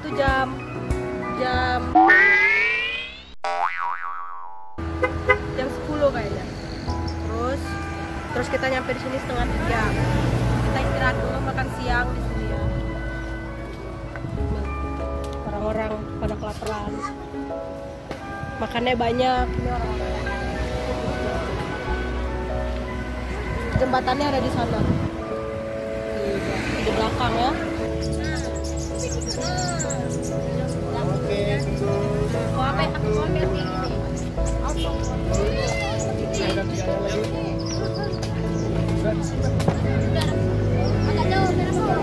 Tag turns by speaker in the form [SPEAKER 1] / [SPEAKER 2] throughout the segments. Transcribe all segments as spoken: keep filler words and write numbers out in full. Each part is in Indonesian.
[SPEAKER 1] tuh jam jam jam sepuluh kayaknya. Terus terus kita nyampe di sini setengah tiga. Kita istirahat dulu, makan siang di sini ya. Orang-orang pada kelaparan. Makannya banyak. Ini orang-orang. Jembatannya ada di sana. Di, di belakang ya. Mau apa? Aku mau ambil ini. Agak jauh,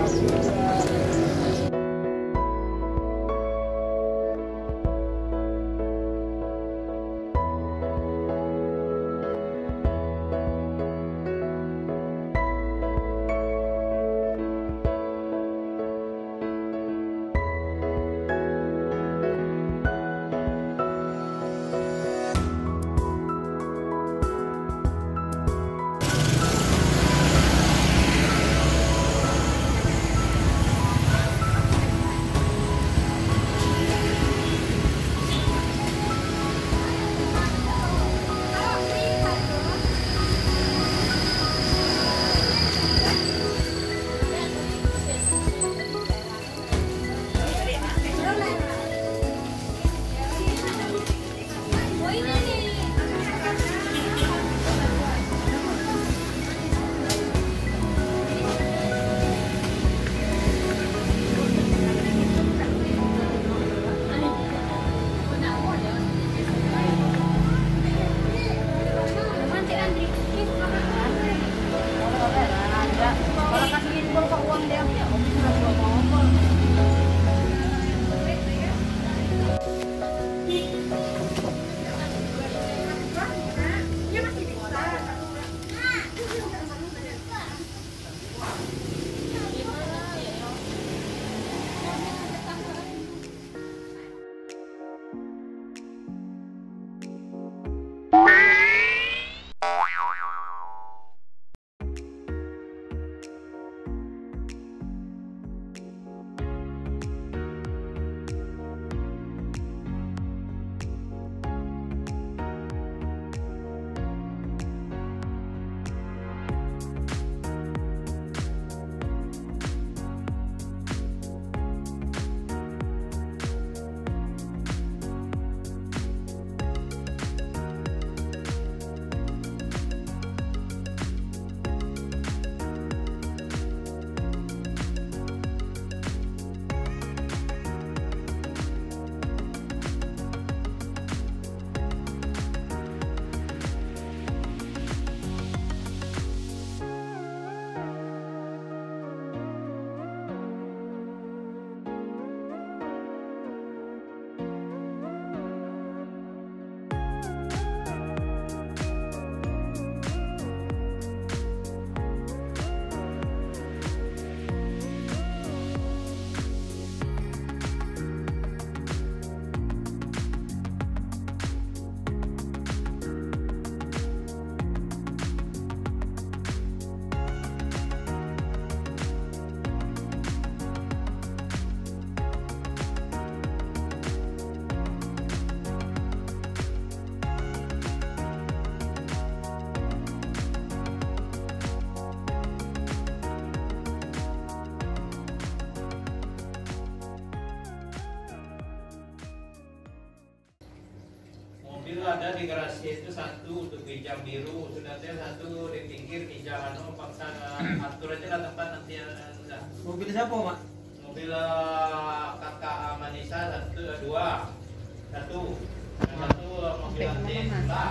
[SPEAKER 2] mobil ada di garasi itu satu untuk hijau biru, sudah ada satu di pinggir hijau anu paksa atur aja lah tempat nanti udah.
[SPEAKER 3] Mobil siapa, Mak?
[SPEAKER 2] Mobil uh, kakak Manisa satu dua satu satu mobil nanti lah.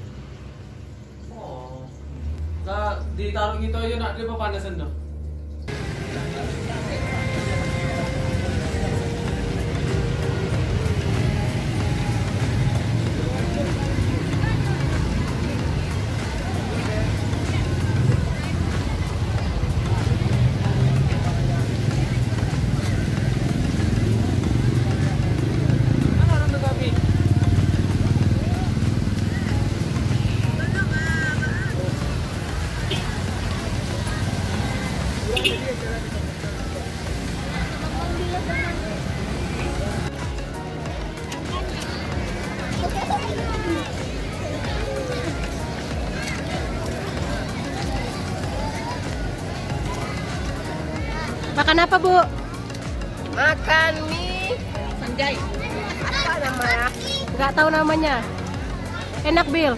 [SPEAKER 3] Oh. Nah, ditaruh gitu aja nak dia pepanasan dong.
[SPEAKER 1] Makan apa, Bu?
[SPEAKER 4] Makan mie
[SPEAKER 1] Sanjay.
[SPEAKER 4] apa namanya?
[SPEAKER 1] Nggak tahu namanya. Enak, Bil.